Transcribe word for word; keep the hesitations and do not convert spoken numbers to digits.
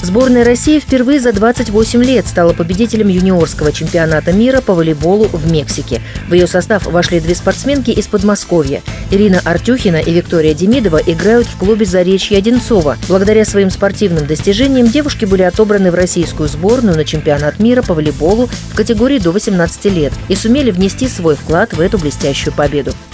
Сборная России впервые за двадцать восемь лет стала победителем юниорского чемпионата мира по волейболу в Мексике. В ее состав вошли две спортсменки из Подмосковья. Ирина Артюхина и Виктория Демидова играют в клубе «Заречье-Одинцово». Благодаря своим спортивным достижениям девушки были отобраны в российскую сборную на чемпионат мира по волейболу в категории до восемнадцати лет и сумели внести свой вклад в эту блестящую победу.